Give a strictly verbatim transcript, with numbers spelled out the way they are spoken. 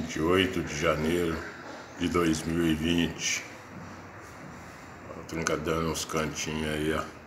vinte e oito de janeiro de dois mil e vinte. A trinca dando uns cantinhos aí, ó.